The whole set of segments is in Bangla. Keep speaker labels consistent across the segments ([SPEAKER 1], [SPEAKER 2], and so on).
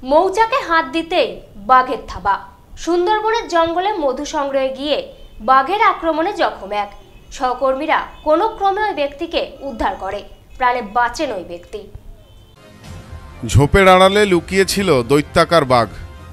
[SPEAKER 1] মৌচাকে হাত দিতেই বাঘের থাবা। সুন্দরবনের জঙ্গলে মধু সংগ্রহে গিয়ে বাঘের আক্রমণে জখম এক। সহকর্মীরা কোনো ক্রমে ওই ব্যক্তিকে উদ্ধার করে, প্রাণে বাঁচেন ওই ব্যক্তি।
[SPEAKER 2] ঝোপের আড়ালে লুকিয়েছিল দৈত্যাকার বাঘ।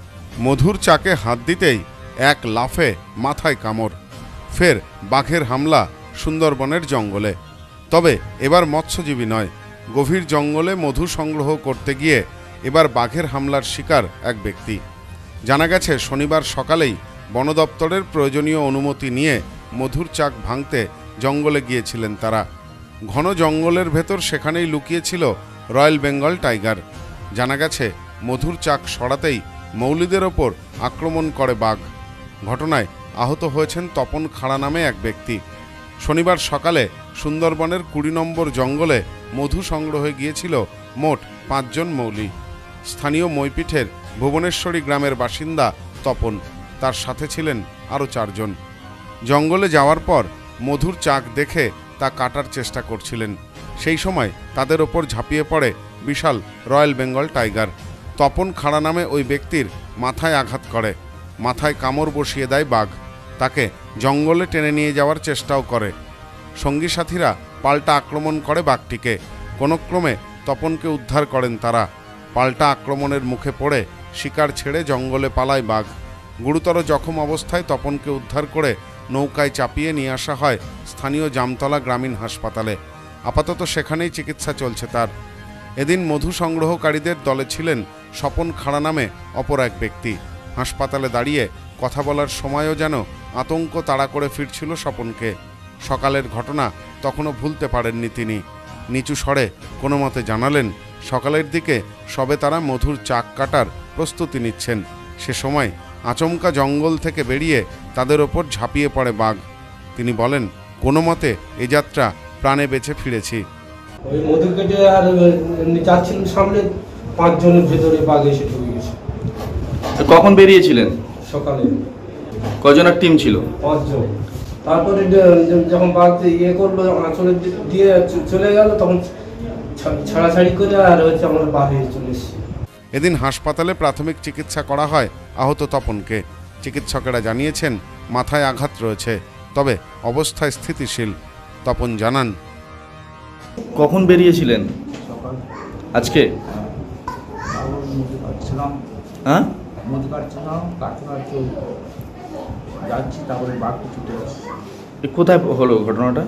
[SPEAKER 2] মধুর চাকে হাত দিতেই এক লাফে মাথায় কামড়। ফের বাঘের হামলা সুন্দরবনের জঙ্গলে। তবে এবার মৎস্যজীবী নয়, গভীর জঙ্গলে মধু সংগ্রহ করতে গিয়ে এবার বাঘের হামলার শিকার এক ব্যক্তি। জানা গেছে শনিবার সকালেই বন দপ্তরের প্রয়োজনীয় অনুমতি নিয়ে মধুর চাক ভাঙতে জঙ্গলে গিয়েছিলেন তারা। ঘন জঙ্গলের ভেতর সেখানেই লুকিয়েছিল রয়্যাল বেঙ্গল টাইগার। জানা গেছে মধুর চাক সরাতেই মৌলিদের ওপর আক্রমণ করে বাঘ। ঘটনায় আহত হয়েছেন তপন খাড়া নামে এক ব্যক্তি। শনিবার সকালে সুন্দরবনের ২০ নম্বর জঙ্গলে মধু সংগ্রহে গিয়েছিল মোট ৫ জন মৌলি। স্থানীয় মইপিঠের ভুবনেশ্বরী গ্রামের বাসিন্দা তপন, তার সাথে ছিলেন আরও ৪ জন। জঙ্গলে যাওয়ার পর মধুর চাক দেখে তা কাটার চেষ্টা করছিলেন। সেই সময় তাদের ওপর ঝাঁপিয়ে পড়ে বিশাল রয়্যাল বেঙ্গল টাইগার। তপন খাড়া নামে ওই ব্যক্তির মাথায় আঘাত করে, মাথায় কামড় বসিয়ে দেয় বাঘ। তাকে জঙ্গলে টেনে নিয়ে যাওয়ার চেষ্টাও করে। সঙ্গী সাথীরা পাল্টা আক্রমণ করে বাঘটিকে। কোনো ক্রমে তপনকে উদ্ধার করেন তারা। পাল্টা আক্রমণের মুখে পড়ে শিকার ছেড়ে জঙ্গলে পালায় বাঘ। গুরুতর জখম অবস্থায় তপনকে উদ্ধার করে নৌকায় চাপিয়ে নিয়ে আসা হয় স্থানীয় জামতলা গ্রামীণ হাসপাতালে। আপাতত সেখানেই চিকিৎসা চলছে তার। এদিন মধু সংগ্রহকারীদের দলে ছিলেন স্বপন খাড়া নামে অপর এক ব্যক্তি। হাসপাতালে দাঁড়িয়ে কথা বলার সময়ও যেন আতঙ্ক তাড়া করে ফিরছিল স্বপনকে। সকালের ঘটনা তখনও ভুলতে পারেননি তিনি। নিচু স্বরে কোনো মতে জানালেন, সকালের দিকে সবে তারা মধুর চাক কাটার প্রস্তুতি নিচ্ছেন। সে সময় আচমকা জঙ্গল থেকে বেরিয়ে তাদের ওপর ঝাঁপিয়ে পড়ে বাঘ। তিনি বলেন, কোনো মতে এ যাত্রা প্রাণে বেঁচে ফিরেছি।
[SPEAKER 3] ওই মধু কেটে আর যাচ্ছিলেন সামনে, ৫ জনের ভেতরে বাঘ এসে ঢুকে গেছে।
[SPEAKER 4] কখন বেরিয়েছিলেন?
[SPEAKER 3] সকালে।
[SPEAKER 4] কজনের টিম ছিল?
[SPEAKER 3] ৫ জন। তারপরে যখন বাঘ ইয়ে করলো, আঁচলে দিয়ে চলে গেল, তখন ছাড়াছাড়ি করে আর হচ্ছে আমরা বাঘে চলে এসেছি।
[SPEAKER 2] এদিন হাসপাতালে প্রাথমিক চিকিৎসা করা হয় আহত তপনকে। চিকিৎসকেরা জানিয়েছেন মাথায় আঘাত রয়েছে, তবে অবস্থায় স্থিতিশীল। তপন জানান,
[SPEAKER 4] কখন বেরিয়েছিলেন? আজকে? হ্যাঁ, কোথায় হলো ঘটনাটা?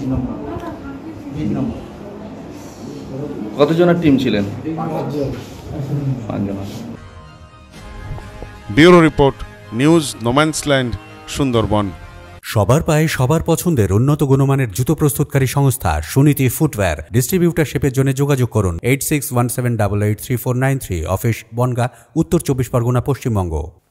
[SPEAKER 4] কতজনের টিম ছিলেন? ৫ জন।
[SPEAKER 2] Bureau report, news no man's land, Sundarban.
[SPEAKER 5] সবার পায়ে সবার পছন্দের উন্নত গুণমানের জুতো প্রস্তুতকারী সংস্থা সুনীতি ফুটওয়্যার। ডিস্ট্রিবিউটারশিপের জন্য যোগাযোগ করুন 8617883493। অফিস বনগাঁ, উত্তর ২৪ পরগনা, পশ্চিমবঙ্গ।